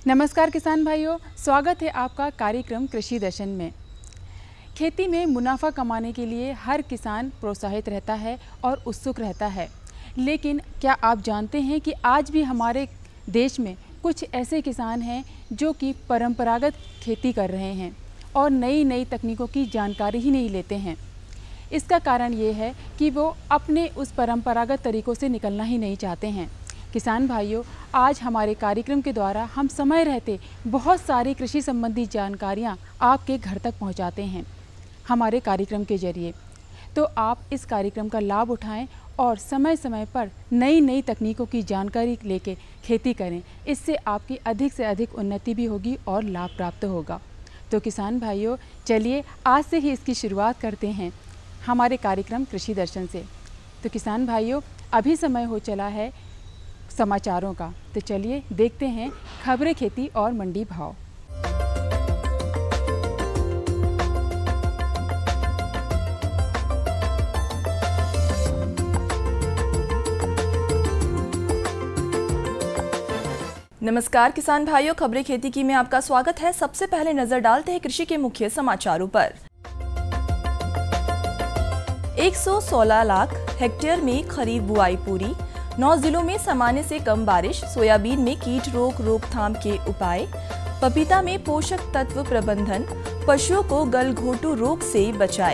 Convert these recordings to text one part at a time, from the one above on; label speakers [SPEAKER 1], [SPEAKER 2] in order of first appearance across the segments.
[SPEAKER 1] नमस्कार किसान भाइयों, स्वागत है आपका कार्यक्रम कृषि दर्शन में। खेती में मुनाफा कमाने के लिए हर किसान प्रोत्साहित रहता है और उत्सुक रहता है, लेकिन क्या आप जानते हैं कि आज भी हमारे देश में कुछ ऐसे किसान हैं जो कि परंपरागत खेती कर रहे हैं और नई नई तकनीकों की जानकारी ही नहीं लेते हैं। इसका कारण ये है कि वो अपने उस परंपरागत तरीक़ों से निकलना ही नहीं चाहते हैं। किसान भाइयों, आज हमारे कार्यक्रम के द्वारा हम समय रहते बहुत सारी कृषि संबंधी जानकारियाँ आपके घर तक पहुँचाते हैं हमारे कार्यक्रम के जरिए। तो आप इस कार्यक्रम का लाभ उठाएं और समय समय पर नई नई तकनीकों की जानकारी लेके खेती करें। इससे आपकी अधिक से अधिक उन्नति भी होगी और लाभ प्राप्त होगा। तो किसान भाइयों, चलिए आज से ही इसकी शुरुआत करते हैं हमारे कार्यक्रम कृषि दर्शन से। तो किसान भाइयों, अभी समय हो चला है समाचारों का, तो चलिए देखते हैं खबरें खेती और मंडी भाव।
[SPEAKER 2] नमस्कार किसान भाइयों, खबरें खेती की में आपका स्वागत है। सबसे पहले नजर डालते हैं कृषि के मुख्य समाचारों पर। 116 लाख हेक्टेयर में खरीफ बुआई पूरी, 9 जिलों में सामान्य से कम बारिश, सोयाबीन में कीट रोकथाम के उपाय, पपीता में पोषक तत्व प्रबंधन, पशुओं को गलघोटू रोग से बचाए।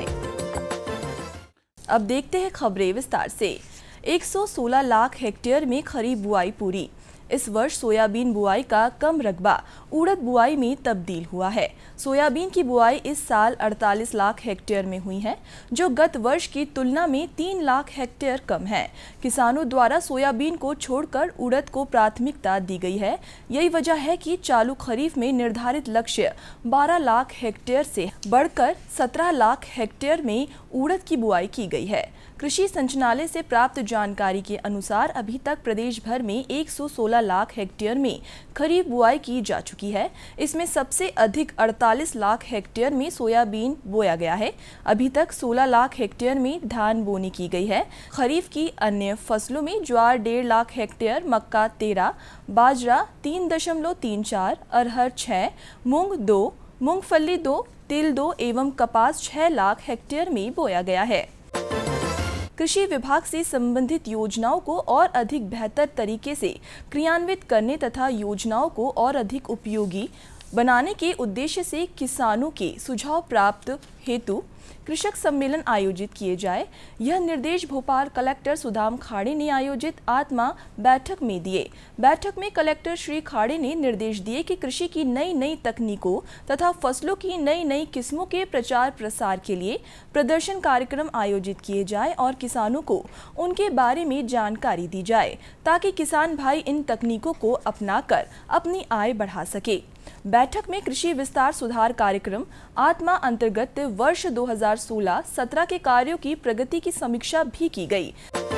[SPEAKER 2] अब देखते हैं खबरें विस्तार से। 116 लाख हेक्टेयर में खरीफ बुआई पूरी। इस वर्ष सोयाबीन बुआई का कम रकबा उड़द बुआई में तब्दील हुआ है। सोयाबीन की बुआई इस साल 48 लाख हेक्टेयर में हुई है, जो गत वर्ष की तुलना में 3 लाख हेक्टेयर कम है। किसानों द्वारा सोयाबीन को छोड़कर उड़द को प्राथमिकता दी गई है। यही वजह है कि चालू खरीफ में निर्धारित लक्ष्य 12 लाख हेक्टेयर से बढ़कर 17 लाख हेक्टेयर में उड़द की बुआई की गई है। कृषि संचालनालय से प्राप्त जानकारी के अनुसार अभी तक प्रदेश भर में 116 लाख हेक्टेयर में खरीफ बुआई की जा चुकी है। इसमें सबसे अधिक 48 लाख हेक्टेयर में सोयाबीन बोया गया है। अभी तक 16 लाख हेक्टेयर में धान बोनी की गई है। खरीफ की अन्य फसलों में ज्वार 1.5 लाख हेक्टेयर, मक्का 13, बाजरा 3.34, अरहर 6, मूंग 2, मूंगफली 2, तिल 2 एवं कपास 6 लाख हेक्टेयर में बोया गया है। कृषि विभाग से संबंधित योजनाओं को और अधिक बेहतर तरीके से क्रियान्वित करने तथा योजनाओं को और अधिक उपयोगी बनाने के उद्देश्य से किसानों के सुझाव प्राप्त हेतु कृषक सम्मेलन आयोजित किए जाए। यह निर्देश भोपाल कलेक्टर सुदाम खाड़े ने आयोजित आत्मा बैठक में दिए। बैठक में कलेक्टर श्री खाड़े ने निर्देश दिए कि कृषि की नई नई तकनीकों तथा फसलों की नई नई किस्मों के प्रचार प्रसार के लिए प्रदर्शन कार्यक्रम आयोजित किए जाए और किसानों को उनके बारे में जानकारी दी जाए, ताकि किसान भाई इन तकनीकों को अपनाकर अपनी आय बढ़ा सके। बैठक में कृषि विस्तार सुधार कार्यक्रम आत्मा अंतर्गत वर्ष 2016-17 के कार्यों की प्रगति की समीक्षा भी की गई।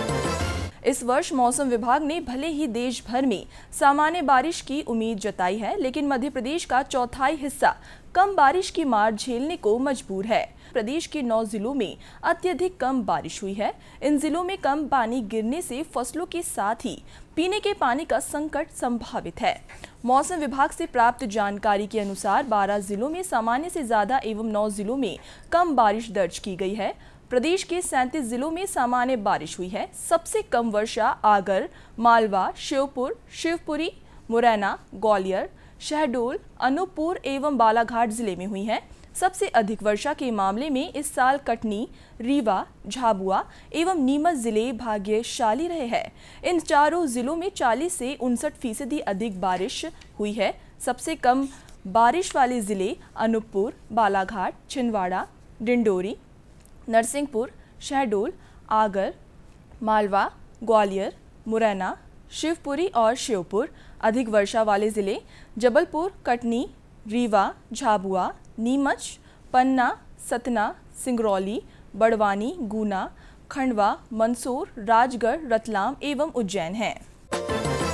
[SPEAKER 2] इस वर्ष मौसम विभाग ने भले ही देश भर में सामान्य बारिश की उम्मीद जताई है, लेकिन मध्य प्रदेश का चौथाई हिस्सा कम बारिश की मार झेलने को मजबूर है। प्रदेश के 9 जिलों में अत्यधिक कम बारिश हुई है। इन जिलों में कम पानी गिरने से फसलों के साथ ही पीने के पानी का संकट संभावित है। मौसम विभाग से प्राप्त जानकारी के अनुसार 12 जिलों में सामान्य से ज्यादा एवं 9 जिलों में कम बारिश दर्ज की गई है। प्रदेश के 37 जिलों में सामान्य बारिश हुई है। सबसे कम वर्षा आगर, मालवा, श्योपुर, शिवपुरी, मुरैना, ग्वालियर, शहडोल, अनूपपुर एवं बालाघाट जिले में हुई है। सबसे अधिक वर्षा के मामले में इस साल कटनी, रीवा, झाबुआ एवं नीमच जिले भाग्यशाली रहे हैं। इन चारों जिलों में 40 से 59% अधिक बारिश हुई है। सबसे कम बारिश वाले जिले अनूपपुर, बालाघाट, छिंदवाड़ा, डिंडोरी, नरसिंहपुर, शहडोल, आगर, मालवा, ग्वालियर, मुरैना, शिवपुरी और श्योपुर। अधिक वर्षा वाले जिले जबलपुर, कटनी, रीवा, झाबुआ, नीमच, पन्ना, सतना, सिंगरौली, बड़वानी, गुना, खंडवा, मंदसौर, राजगढ़, रतलाम एवं उज्जैन हैं।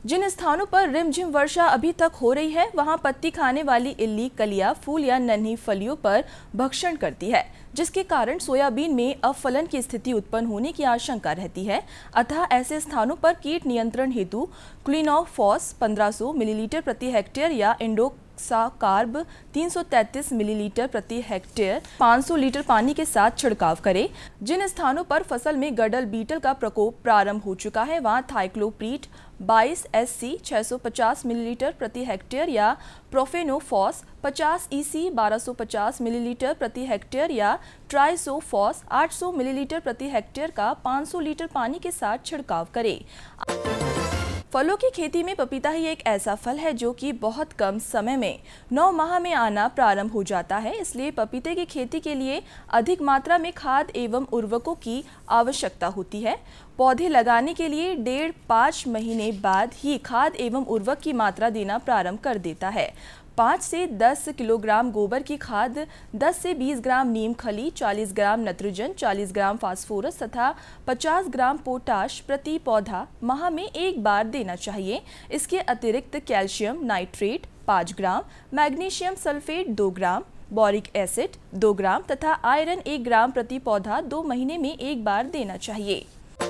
[SPEAKER 2] जिन स्थानों पर रिमझिम वर्षा अभी तक हो रही है वहां पत्ती खाने वाली इल्ली कलियां, फूल या नन्ही फलियों पर भक्षण करती है, जिसके कारण सोयाबीन में अफलन की स्थिति उत्पन्न होने की आशंका रहती है। अतः ऐसे स्थानों पर कीट नियंत्रण हेतु क्लिनोफॉस 1500 मिलीलीटर प्रति हेक्टेयर या इंडोक्साकार्ब 333 मिलीलीटर प्रति हेक्टेयर 500 लीटर पानी के साथ छिड़काव करें। जिन स्थानों पर फसल में गडल बीटल का प्रकोप प्रारंभ हो चुका है वहां थाइक्लोप्रीट 22 SC 650 मिलीलीटर प्रति हेक्टेयर या प्रोफेनोफॉस 50 EC 1250 मिलीलीटर प्रति हेक्टेयर या ट्राइसोफॉस 800 मिलीलीटर प्रति हेक्टेयर का 500 लीटर पानी के साथ छिड़काव करें। फलों की खेती में पपीता ही एक ऐसा फल है जो कि बहुत कम समय में 9 माह में आना प्रारंभ हो जाता है। इसलिए पपीते की खेती के लिए अधिक मात्रा में खाद एवं उर्वरकों की आवश्यकता होती है। पौधे लगाने के लिए 1.5-5 महीने बाद ही खाद एवं उर्वरक की मात्रा देना प्रारंभ कर देता है। 5 से 10 किलोग्राम गोबर की खाद, 10 से 20 ग्राम नीम खली, 40 ग्राम नाइट्रोजन, 40 ग्राम फास्फोरस तथा 50 ग्राम पोटाश प्रति पौधा माह में एक बार देना चाहिए। इसके अतिरिक्त calcium nitrate 5 gram, magnesium sulphate 2 gram, boric acid 2 gram तथा आयरन 1 ग्राम प्रति पौधा 2 महीने में एक बार देना चाहिए।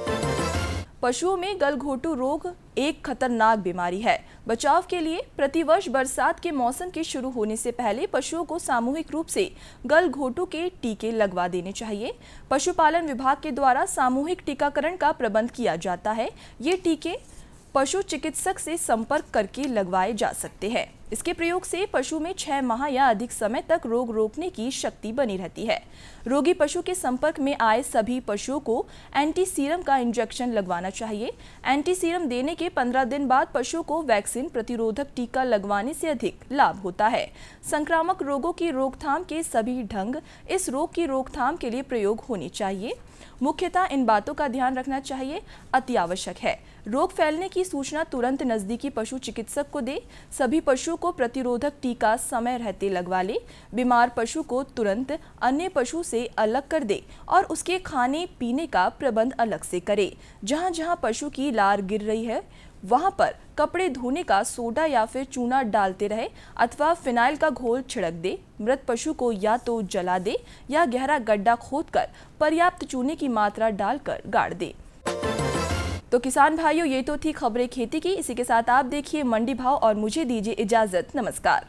[SPEAKER 2] पशुओं में गलघोटू रोग एक खतरनाक बीमारी है। बचाव के लिए प्रतिवर्ष बरसात के मौसम के शुरू होने से पहले पशुओं को सामूहिक रूप से गलघोटू के टीके लगवा देने चाहिए। पशुपालन विभाग के द्वारा सामूहिक टीकाकरण का प्रबंध किया जाता है। ये टीके पशु चिकित्सक से संपर्क करके लगवाए जा सकते हैं। इसके प्रयोग से पशु में 6 माह या अधिक समय तक रोग रोकने की शक्ति बनी रहती है। रोगी पशु के संपर्क में आए सभी पशुओं को एंटी सीरम का इंजेक्शन लगवाना चाहिए। एंटी सीरम देने के 15 दिन बाद पशुओं को वैक्सीन प्रतिरोधक टीका लगवाने से अधिक लाभ होता है। संक्रामक रोगों की रोकथाम के सभी ढंग इस रोग की रोकथाम के लिए प्रयोग होने चाहिए। मुख्यतः इन बातों का ध्यान रखना चाहिए। अति आवश्यक है रोग फैलने की सूचना तुरंत नजदीकी पशु चिकित्सक को दे। सभी पशुओं को प्रतिरोधक टीका समय रहते लगवा ले। बीमार पशु को तुरंत अन्य पशु से अलग कर दे और उसके खाने पीने का प्रबंध अलग से करे। जहां जहां पशु की लार गिर रही है वहां पर कपड़े धोने का सोडा या फिर चूना डालते रहे अथवा फिनाइल का घोल छिड़क दे। मृत पशु को या तो जला दे या गहरा गड्ढा खोदकर पर्याप्त चूने की मात्रा डालकर गाड़ दे। तो किसान भाइयों, ये तो थी खबरें खेती की। इसी के साथ आप देखिए मंडी भाव और मुझे दीजिए इजाजत। नमस्कार।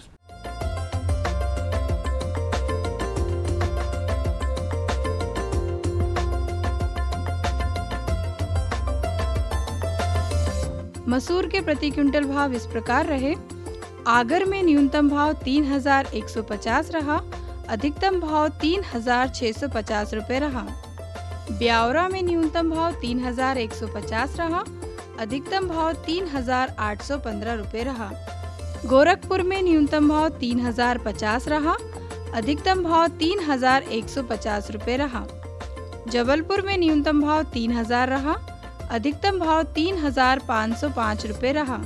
[SPEAKER 1] मसूर के प्रति क्विंटल भाव इस प्रकार रहे। आगर में न्यूनतम भाव 3150 रहा, अधिकतम भाव 3650 रुपये रहा। ब्यावरा में न्यूनतम भाव 3150 रहा, अधिकतम भाव 3815 रुपये रहा। गोरखपुर में न्यूनतम भाव 3050 रहा, अधिकतम भाव 3150 रुपये रहा। जबलपुर में न्यूनतम भाव 3000 रहा, अधिकतम भाव 3505 रुपये रहा।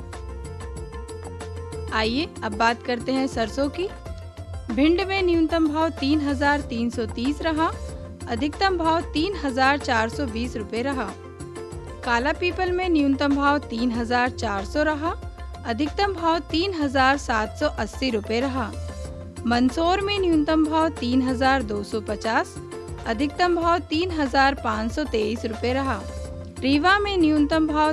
[SPEAKER 1] आइए अब बात करते हैं सरसों की। भिंड में न्यूनतम भाव 3330 रहा, अधिकतम भाव 3420 रुपये रहा। काला पीपल में न्यूनतम भाव 3400 रहा, अधिकतम भाव 3780 रुपये रहा। मंदसौर में न्यूनतम भाव 3250, अधिकतम भाव 3523 रुपये रहा। रीवा में न्यूनतम भाव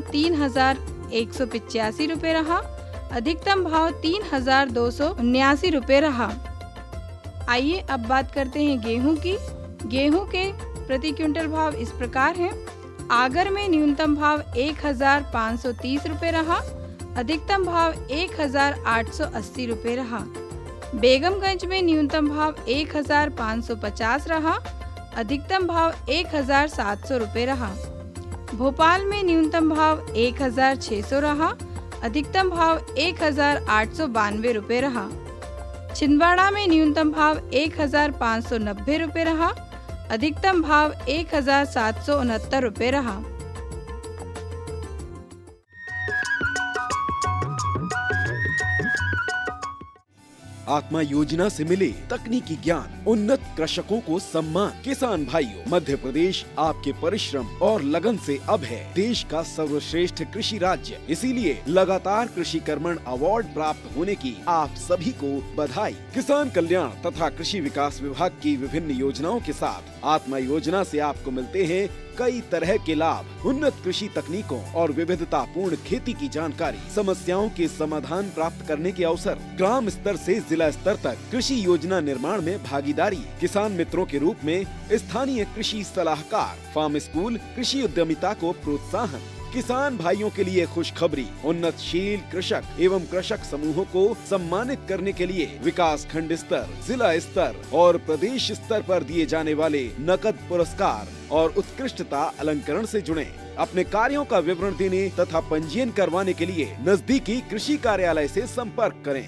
[SPEAKER 1] 3185 रुपये रहा, अधिकतम भाव 3279 रुपये रहा। आइए अब बात करते हैं गेहूं की। गेहूं के प्रति क्विंटल भाव इस प्रकार हैं। आगर में न्यूनतम भाव 1530 रुपये रहा, अधिकतम भाव 1880 रुपये रहा। बेगमगंज में न्यूनतम भाव 1550 रहा, अधिकतम भाव 1700 रुपये रहा। भोपाल में न्यूनतम भाव 1600 रहा, अधिकतम भाव 1892 रुपये रहा। छिंदवाड़ा में न्यूनतम भाव 1590 रुपये रहा, अधिकतम भाव 1769 रुपये रहा।
[SPEAKER 3] आत्मा योजना से मिले तकनीकी ज्ञान, उन्नत कृषकों को सम्मान। किसान भाइयों, मध्य प्रदेश आपके परिश्रम और लगन से अब है देश का सर्वश्रेष्ठ कृषि राज्य। इसीलिए लगातार कृषि कर्मण अवार्ड प्राप्त होने की आप सभी को बधाई। किसान कल्याण तथा कृषि विकास विभाग की विभिन्न योजनाओं के साथ आत्मा योजना से आपको मिलते हैं कई तरह के लाभ, उन्नत कृषि तकनीकों और विविधतापूर्ण खेती की जानकारी, समस्याओं के समाधान प्राप्त करने के अवसर, ग्राम स्तर से जिला स्तर तक कृषि योजना निर्माण में भागीदारी, किसान मित्रों के रूप में स्थानीय कृषि सलाहकार, फार्म स्कूल, कृषि उद्यमिता को प्रोत्साहन। किसान भाइयों के लिए खुशखबरी, उन्नतशील कृषक एवं कृषक समूहों को सम्मानित करने के लिए विकास खंड स्तर, जिला स्तर और प्रदेश स्तर पर दिए जाने वाले नकद पुरस्कार और उत्कृष्टता अलंकरण से जुड़े। अपने कार्यों का विवरण देने तथा पंजीयन करवाने के लिए नजदीकी कृषि कार्यालय से संपर्क करें।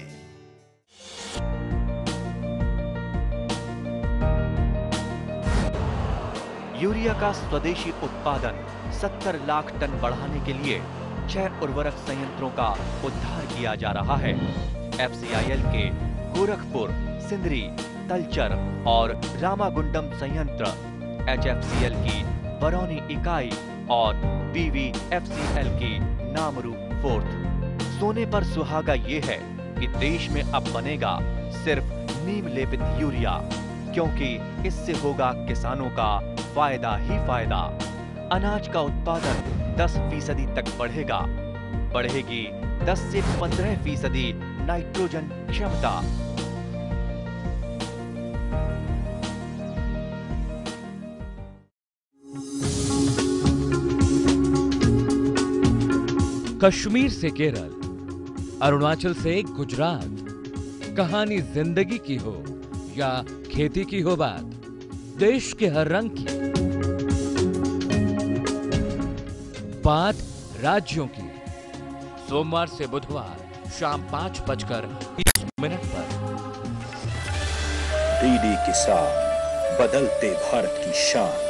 [SPEAKER 4] यूरिया का स्वदेशी उत्पादन 70 लाख टन बढ़ाने के लिए 6 उर्वरक संयंत्रों का उद्धार किया जा रहा है। FCIL के गोरखपुर, सिंदरी, तलचर और रामागुंडम संयंत्र, HFCL की बरौनी इकाई और BVFCL की नामरू फोर्थ। सोने पर सुहागा ये है कि देश में अब बनेगा सिर्फ नीम लेपित यूरिया, क्योंकि इससे होगा किसानों का फायदा ही फायदा। अनाज का उत्पादन 10% तक बढ़ेगा। बढ़ेगी 10 से 15% नाइट्रोजन क्षमता।
[SPEAKER 5] कश्मीर से केरल, अरुणाचल से गुजरात, कहानी जिंदगी की हो या खेती की हो बात, देश के हर रंग की बात राज्यों की। सोमवार से बुधवार शाम 5:20 पर
[SPEAKER 6] डीडी किसान, बदलते भारत की शान।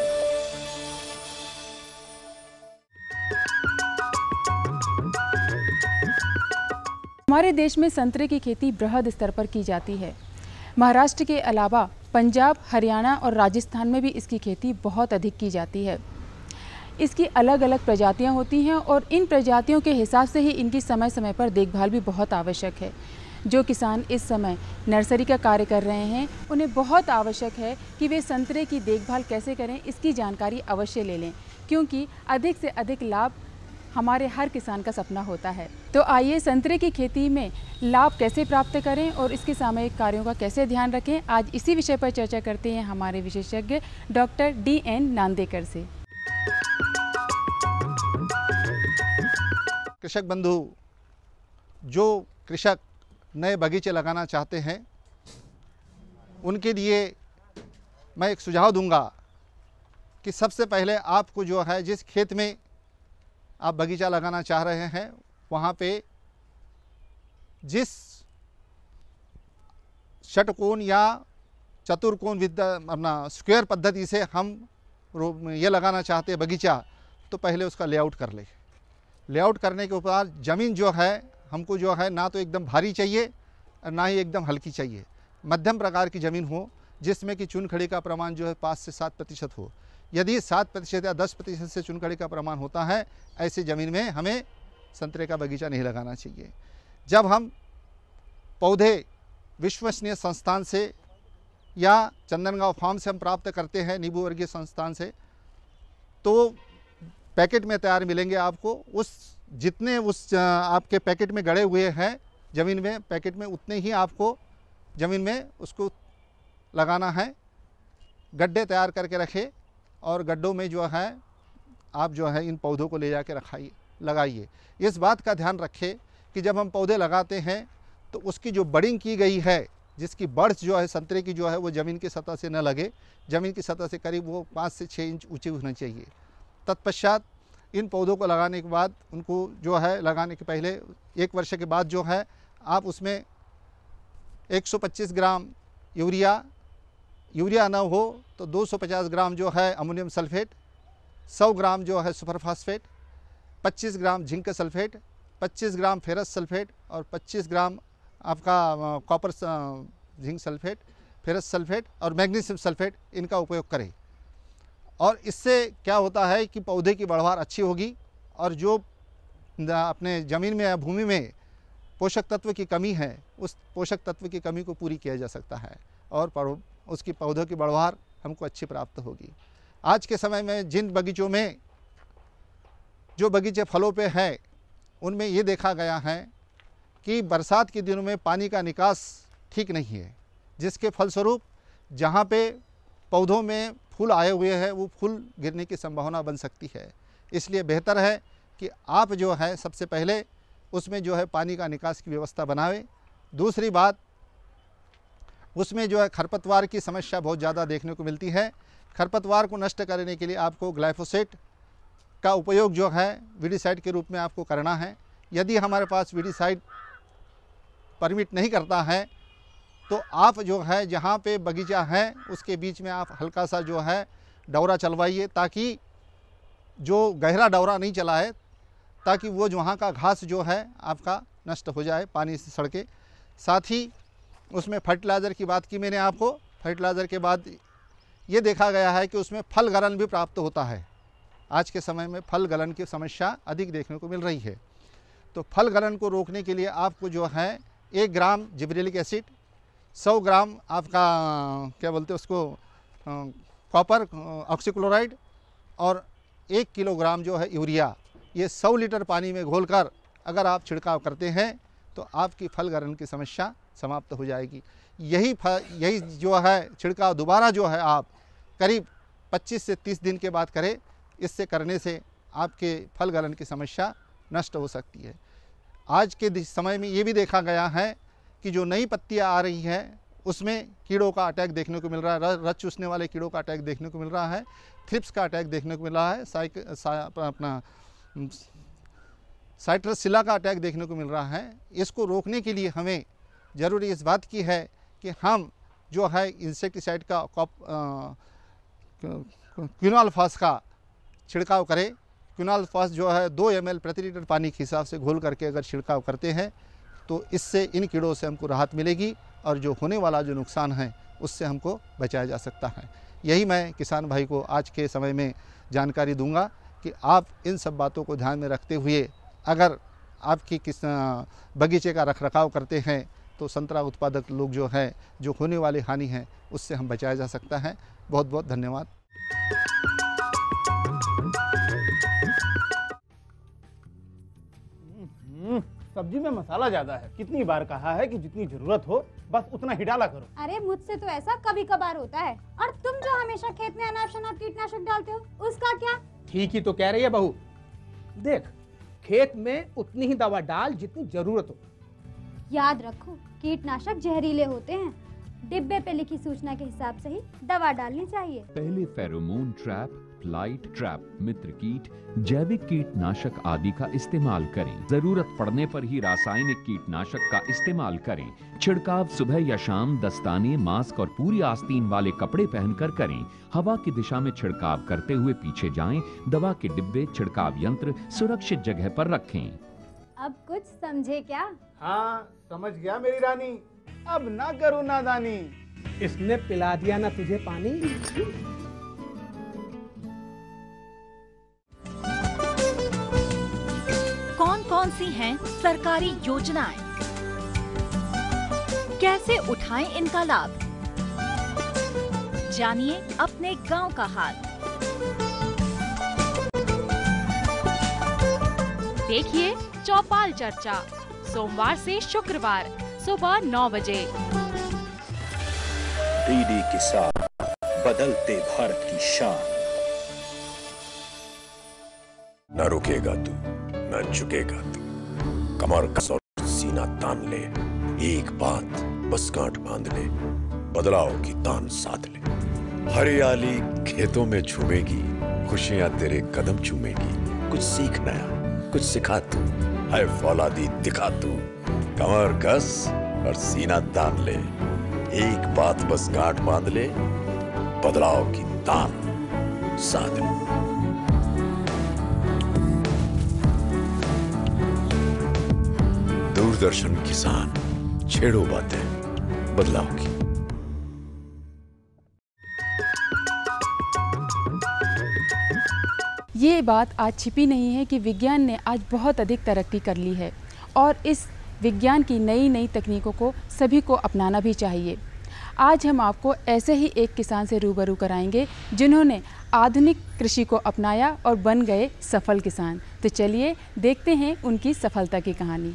[SPEAKER 1] हमारे देश में संतरे की खेती बृहद स्तर पर की जाती है। महाराष्ट्र के अलावा पंजाब, हरियाणा और राजस्थान में भी इसकी खेती बहुत अधिक की जाती है। इसकी अलग अलग प्रजातियां होती हैं और इन प्रजातियों के हिसाब से ही इनकी समय समय पर देखभाल भी बहुत आवश्यक है। जो किसान इस समय नर्सरी का कार्य कर रहे हैं, उन्हें बहुत आवश्यक है कि वे संतरे की देखभाल कैसे करें, इसकी जानकारी अवश्य ले लें, क्योंकि अधिक से अधिक लाभ हमारे हर किसान का सपना होता है। तो आइए संतरे की खेती में लाभ कैसे प्राप्त करें और इसके सामयिक कार्यों का कैसे ध्यान रखें, आज इसी विषय पर चर्चा करते हैं हमारे विशेषज्ञ डॉक्टर DN नांदेकर से।
[SPEAKER 7] कृषक बंधु, जो कृषक नए बगीचे लगाना चाहते हैं, उनके लिए मैं एक सुझाव दूंगा कि सबसे पहले आपको जो है, जिस खेत में आप बगीचा लगाना चाह रहे हैं, वहाँ पे जिस षटकोण या चतुर्कोण अपना स्क्वायर पद्धति से हम ये लगाना चाहते हैं बगीचा, तो पहले उसका लेआउट कर ले। लेआउट करने के बाद ज़मीन जो है हमको जो है ना तो एकदम भारी चाहिए और ना ही एकदम हल्की चाहिए, मध्यम प्रकार की ज़मीन हो, जिसमें कि चुनखड़ी का प्रमाण जो है 5 से 7% हो। यदि 7% या 10% से चुनखड़ी का प्रमाण होता है, ऐसी ज़मीन में हमें संतरे का बगीचा नहीं लगाना चाहिए। जब हम पौधे विश्वसनीय संस्थान से या चंदनगांव फार्म से हम प्राप्त करते हैं, नींबू वर्गीय संस्थान से, तो पैकेट में तैयार मिलेंगे आपको। उस जितने उस आपके पैकेट में गड़े हुए हैं ज़मीन में, पैकेट में उतने ही आपको ज़मीन में उसको लगाना है। गड्ढे तैयार करके रखें और गड्ढों में जो है आप जो है इन पौधों को ले जाके लगाइए। इस बात का ध्यान रखें कि जब हम पौधे लगाते हैं तो उसकी जो बडिंग की गई है, जिसकी बर्ड्स जो है संतरे की जो है वो ज़मीन की सतह से न लगे, ज़मीन की सतह से करीब वो 5 से 6 इंच ऊँची होनी चाहिए। तत्पश्चात इन पौधों को लगाने के बाद, उनको जो है लगाने के पहले 1 वर्ष के बाद जो है आप उसमें 125 ग्राम यूरिया न हो तो 250 ग्राम जो है अमोनियम सल्फेट, 100 ग्राम जो है super phosphate, 25 gram zinc sulphate, 25 gram ferrous sulphate और 25 ग्राम आपका copper zinc sulphate, ferrous sulphate और मैग्नीशियम सल्फेट, इनका उपयोग करें। और इससे क्या होता है कि पौधे की बढ़वार अच्छी होगी और जो अपने ज़मीन में या भूमि में पोषक तत्व की कमी है, उस पोषक तत्व की कमी को पूरी किया जा सकता है और उसकी पौधों की बढ़वार हमको अच्छी प्राप्त होगी। आज के समय में जिन बगीचों में जो बगीचे फलों पे है, उनमें ये देखा गया है कि बरसात के दिनों में पानी का निकास ठीक नहीं है, जिसके फलस्वरूप जहाँ पे पौधों में फूल आए हुए हैं वो फूल गिरने की संभावना बन सकती है। इसलिए बेहतर है कि आप जो है सबसे पहले उसमें जो है पानी का निकास की व्यवस्था बनावें। दूसरी बात, उसमें जो है खरपतवार की समस्या बहुत ज़्यादा देखने को मिलती है। खरपतवार को नष्ट करने के लिए आपको ग्लाइफोसेट का उपयोग जो है वीडीसाइड के रूप में आपको करना है। यदि हमारे पास वीडीसाइड परमिट नहीं करता है तो आप जो है जहाँ पे बगीचा है उसके बीच में आप हल्का सा जो है डौरा चलवाइए, ताकि जो गहरा डौरा नहीं चलाए, ताकि वो जो वहाँ का घास जो है आपका नष्ट हो जाए पानी से सड़ के। साथ ही उसमें फर्टिलाइज़र की बात की मैंने आपको। फर्टिलाइज़र के बाद ये देखा गया है कि उसमें फल गलन भी प्राप्त होता है। आज के समय में फल गलन की समस्या अधिक देखने को मिल रही है। तो फल गलन को रोकने के लिए आपको जो है 1 ग्राम जिब्रेलिक एसिड, 100 ग्राम आपका क्या बोलते हैं उसको कॉपर ऑक्सीक्लोराइड और 1 किलोग्राम जो है यूरिया, ये 100 लीटर पानी में घोलकर अगर आप छिड़काव करते हैं तो आपकी फल गलन की समस्या समाप्त हो जाएगी। यही जो है छिड़काव दोबारा जो है आप करीब 25 से 30 दिन के बाद करें। इससे करने से आपके फल गलन की समस्या नष्ट हो सकती है। आज के समय में ये भी देखा गया है कि जो नई पत्तियां आ रही हैं उसमें कीड़ों का अटैक देखने को मिल रहा है। रस चूसने वाले कीड़ों का अटैक देखने को मिल रहा है, थ्रिप्स का अटैक देखने को मिल रहा है, अपना साइट्रसिला का अटैक देखने को मिल रहा है। इसको रोकने के लिए हमें ज़रूरी इस बात की है कि हम जो है इंसेक्टिसाइड का क्विनोलफास का छिड़काव करें। क्विनोलफास जो है 2 ml प्रति लीटर पानी के हिसाब से घोल करके अगर छिड़काव करते हैं तो इससे इन कीड़ों से हमको राहत मिलेगी और जो होने वाला जो नुकसान है उससे हमको बचाया जा सकता है। यही मैं किसान भाई को आज के समय में जानकारी दूंगा कि आप इन सब बातों को ध्यान में रखते हुए अगर आपकी बगीचे का रखरखाव करते हैं तो संतरा उत्पादक लोग जो है जो होने वाली हानि है उससे हम बचाया जा सकता है। बहुत बहुत धन्यवाद।
[SPEAKER 8] सब्जी में मसाला ज्यादा है। कितनी बार कहा है कि जितनी जरूरत हो बस उतना ही डाला करो।
[SPEAKER 9] अरे मुझसे तो ऐसा कभी कभार होता है। और तुम जो हमेशा खेत में अनाप शनाप कीटनाशक डालते हो उसका क्या?
[SPEAKER 8] ठीक ही तो कह रही है बहू। देख, खेत में उतनी ही दवा डाल जितनी जरूरत हो।
[SPEAKER 9] याद रखो, कीटनाशक जहरीले होते हैं। डिब्बे पे लिखी सूचना के हिसाब से ही दवा डालनी चाहिए।
[SPEAKER 10] पहले फेरोमोन ट्रैप, फ्लाइट ट्रैप, मित्र कीट, जैविक कीटनाशक आदि का इस्तेमाल करें। जरूरत पड़ने पर ही रासायनिक कीटनाशक का इस्तेमाल करें। छिड़काव सुबह या शाम दस्ताने, मास्क और पूरी आस्तीन वाले कपड़े पहनकर करें। हवा की दिशा में छिड़काव करते हुए पीछे जाएं। दवा के डिब्बे, छिड़काव यंत्र सुरक्षित जगह पर रखें।
[SPEAKER 9] अब कुछ समझे क्या?
[SPEAKER 8] हाँ, समझ गया मेरी रानी। अब ना करो नादानी। इसने पिला दिया ना तुझे पानी।
[SPEAKER 11] कौन कौन सी हैं सरकारी योजनाएं? कैसे उठाएं इनका लाभ? जानिए अपने गांव का हाल।
[SPEAKER 1] देखिए चौपाल चर्चा, सोमवार से शुक्रवार सुबह 9 बजे।
[SPEAKER 6] डीडी किसान, बदलते भारत की शान।
[SPEAKER 12] न रुकेगा तू, न झुकेगा तू, कमर कस और सीना तान ले। एक बात बस गांठ बांध ले, बदलाव की तान साध ले। हरियाली खेतों में झूमेगी, खुशियां तेरे कदम चूमेगी। कुछ सीख नया, कुछ सिखा तू, है फौलादी दिखा तू। कमर कस और सीना तान ले। एक बात बस गांठ बांध ले, बदलाव की तान साध ले। दूरदर्शन किसान, छेड़ो बातें बदलाव की।
[SPEAKER 1] ये बात आज छिपी नहीं है कि विज्ञान ने आज बहुत अधिक तरक्की कर ली है और इस विज्ञान की नई नई तकनीकों को सभी को अपनाना भी चाहिए। आज हम आपको ऐसे ही एक किसान से रूबरू कराएंगे जिन्होंने आधुनिक कृषि को अपनाया और बन गए सफल किसान। तो चलिए देखते हैं उनकी सफलता की कहानी।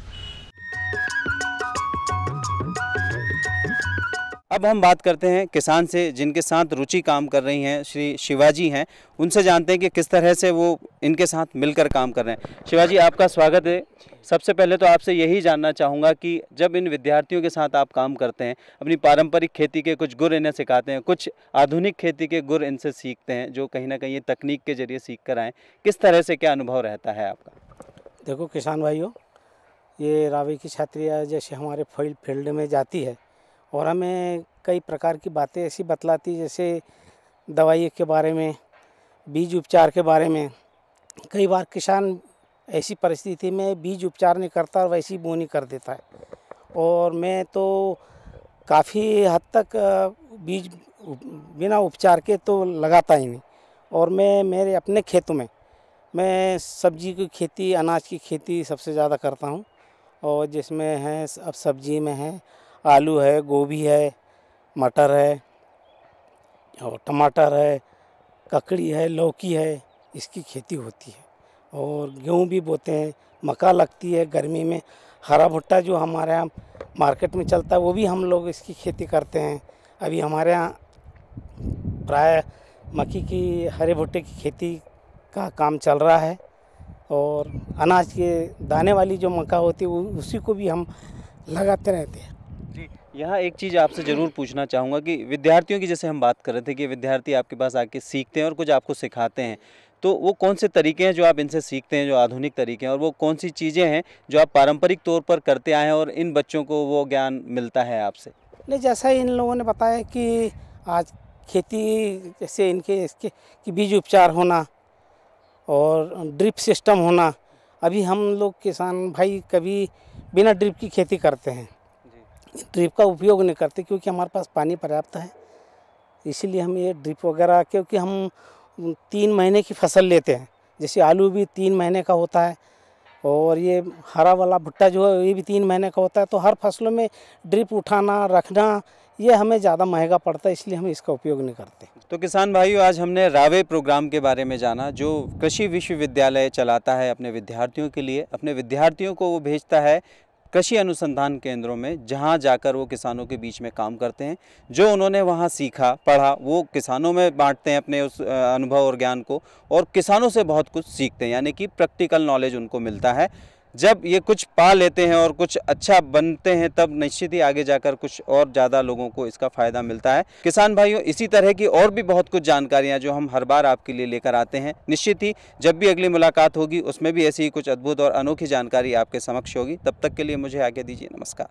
[SPEAKER 13] अब हम बात करते हैं किसान से जिनके साथ रुचि काम कर रही हैं, श्री शिवाजी हैं। उनसे जानते हैं कि किस तरह से वो इनके साथ मिलकर काम कर रहे हैं। शिवाजी, आपका स्वागत है। सबसे पहले तो आपसे यही जानना चाहूँगा कि जब इन विद्यार्थियों के साथ आप काम करते हैं, अपनी पारंपरिक खेती के कुछ गुर इन्हें सिखाते हैं, कुछ आधुनिक खेती के गुर इनसे सीखते हैं जो कहीं ना कहीं ये तकनीक के जरिए सीख कर आएँ, किस तरह से क्या अनुभव रहता है आपका?
[SPEAKER 14] देखो किसान भाइयों, ये रावी की छात्रियाँ जैसे हमारे फील्ड में जाती है और हमें कई प्रकार की बातें ऐसी बतलाती, जैसे दवाई के बारे में, बीज उपचार के बारे में। कई बार किसान ऐसी परिस्थिति में बीज उपचार नहीं करता और वैसी बोनी कर देता है, और मैं तो काफ़ी हद तक बीज बिना उपचार के तो लगाता ही नहीं। और मैं मेरे अपने खेतों में मैं सब्जी की खेती, अनाज की खेती सबसे ज़्यादा करता हूँ, और जिसमें है अब सब्जी में है आलू है, गोभी है, मटर है और टमाटर है, ककड़ी है, लौकी है, इसकी खेती होती है। और गेहूँ भी बोते हैं, मक्का लगती है गर्मी में, हरा भुट्टा जो हमारे यहाँ मार्केट में चलता है वो भी हम लोग इसकी खेती करते हैं। अभी हमारे यहाँ प्राय मक्की की, हरे भुट्टे की खेती का काम चल रहा है, और अनाज के दाने वाली जो मक्का होती है उसी को भी हम लगाते रहते हैं।
[SPEAKER 13] जी, यहाँ एक चीज़ आपसे ज़रूर पूछना चाहूँगा कि विद्यार्थियों की जैसे हम बात कर रहे थे कि विद्यार्थी आपके पास आके सीखते हैं और कुछ आपको सिखाते हैं, तो वो कौन से तरीके हैं जो आप इनसे सीखते हैं, जो आधुनिक तरीके हैं, और वो कौन सी चीज़ें हैं जो आप पारंपरिक तौर पर करते आए हैं और इन बच्चों को वो ज्ञान मिलता है आपसे?
[SPEAKER 14] नहीं, जैसा इन लोगों ने बताया कि आज खेती जैसे इसके कि बीज उपचार होना और ड्रिप सिस्टम होना। अभी हम लोग किसान भाई कभी बिना ड्रिप की खेती करते हैं, ड्रिप का उपयोग नहीं करते क्योंकि हमारे पास पानी पर्याप्त है, इसीलिए हम ये ड्रिप वगैरह, क्योंकि हम 3 महीने की फसल लेते हैं, जैसे आलू भी 3 महीने का होता है और ये हरा वाला भुट्टा जो है ये भी 3 महीने का होता है, तो हर फसलों में ड्रिप उठाना रखना ये हमें ज़्यादा महंगा पड़ता है, इसलिए हम इसका उपयोग नहीं करते।
[SPEAKER 13] तो किसान भाइयों, आज हमने रावे प्रोग्राम के बारे में जाना जो कृषि विश्वविद्यालय चलाता है अपने विद्यार्थियों के लिए। अपने विद्यार्थियों को वो भेजता है कृषि अनुसंधान केंद्रों में, जहां जाकर वो किसानों के बीच में काम करते हैं। जो उन्होंने वहां सीखा पढ़ा वो किसानों में बांटते हैं अपने उस अनुभव और ज्ञान को, और किसानों से बहुत कुछ सीखते हैं, यानी कि प्रैक्टिकल नॉलेज उनको मिलता है। जब ये कुछ पा लेते हैं और कुछ अच्छा बनते हैं तब निश्चित ही आगे जाकर कुछ और ज़्यादा लोगों को इसका फ़ायदा मिलता है। किसान भाइयों, इसी तरह की और भी बहुत कुछ जानकारियां जो हम हर बार आपके लिए लेकर आते हैं, निश्चित ही जब भी अगली मुलाकात होगी उसमें भी ऐसी ही कुछ अद्भुत और अनोखी जानकारी आपके समक्ष होगी। तब तक के लिए मुझे आज्ञा दीजिए, नमस्कार।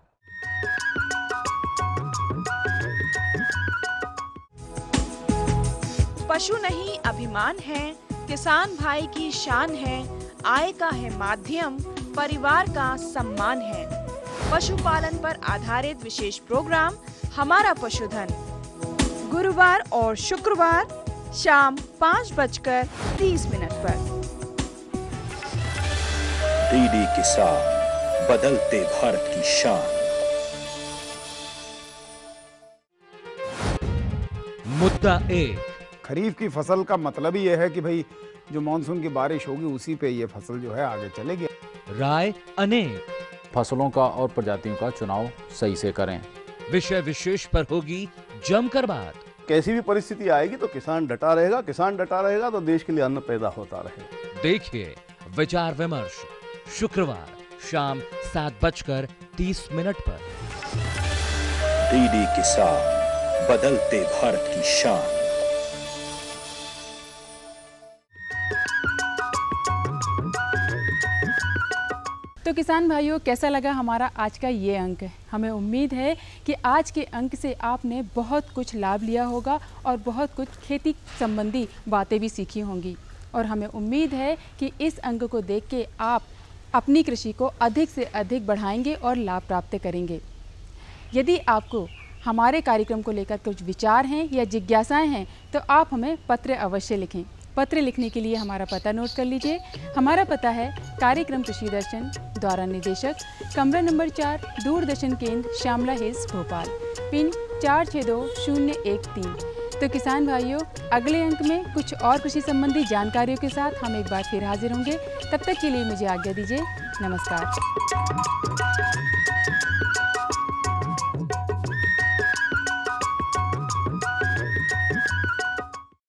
[SPEAKER 11] पशु नहीं अभिमान है, किसान भाई की शान है, आय का है माध्यम, परिवार का सम्मान है। पशुपालन पर आधारित विशेष प्रोग्राम हमारा पशुधन, गुरुवार और शुक्रवार शाम 5:30 पर।
[SPEAKER 6] डीडी किसान, बदलते भारत की शान।
[SPEAKER 5] मुद्दा 1,
[SPEAKER 8] खरीफ की फसल का मतलब ही यह है कि भाई जो मानसून की बारिश होगी उसी पे ये फसल जो है आगे चलेगी।
[SPEAKER 5] राय अनेक,
[SPEAKER 15] फसलों का और प्रजातियों का चुनाव सही से करें।
[SPEAKER 5] विषय विशेष पर होगी जमकर बात।
[SPEAKER 16] कैसी भी परिस्थिति आएगी तो किसान डटा रहेगा, किसान डटा रहेगा तो देश के लिए अन्न पैदा होता रहेगा।
[SPEAKER 5] देखिए विचार विमर्श शुक्रवार शाम 7:30 पर।
[SPEAKER 6] डीडी किसान, बदलते भारत की शान।
[SPEAKER 1] तो किसान भाइयों, कैसा लगा हमारा आज का ये अंक? हमें उम्मीद है कि आज के अंक से आपने बहुत कुछ लाभ लिया होगा और बहुत कुछ खेती संबंधी बातें भी सीखी होंगी, और हमें उम्मीद है कि इस अंक को देख के आप अपनी कृषि को अधिक से अधिक बढ़ाएंगे और लाभ प्राप्त करेंगे। यदि आपको हमारे कार्यक्रम को लेकर कुछ विचार हैं या जिज्ञासाएं हैं तो आप हमें पत्र अवश्य लिखें। पत्र लिखने के लिए हमारा पता नोट कर लीजिए। हमारा पता है कार्यक्रम कृषि दर्शन, द्वारा निदेशक, कमरा नंबर 4, दूरदर्शन केंद्र, श्यामला हिल्स, भोपाल, पिन 462013। तो किसान भाइयों, अगले अंक में कुछ और कृषि संबंधी जानकारियों के साथ हम एक बार फिर हाजिर होंगे। तब तक के लिए मुझे आज्ञा दीजिए। नमस्कार।